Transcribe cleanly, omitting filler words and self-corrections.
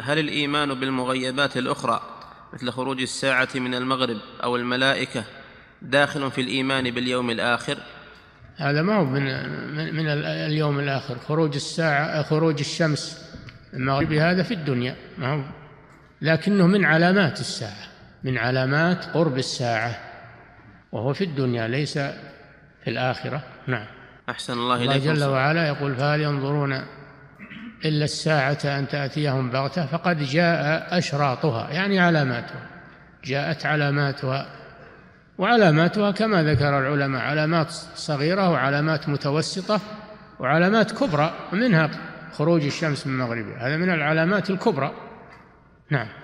هل الإيمان بالمغيبات الأخرى مثل خروج الساعة من المغرب أو الملائكة داخل في الإيمان باليوم الآخر؟ هذا ما هو من اليوم الآخر. خروج الساعة، خروج الشمس من المغرب، هذا في الدنيا، ما هو، لكنه من علامات الساعة، من علامات قرب الساعة، وهو في الدنيا ليس في الآخرة. نعم. أحسن الله الله إليكم. جل وعلا يقول: فهل ينظرون إلا الساعة أن تأتيهم بغتة فقد جاء أشراطها، يعني علاماتها، جاءت علاماتها. وعلاماتها كما ذكر العلماء علامات صغيرة وعلامات متوسطة وعلامات كبرى، منها خروج الشمس من مغربها، هذا من العلامات الكبرى. نعم.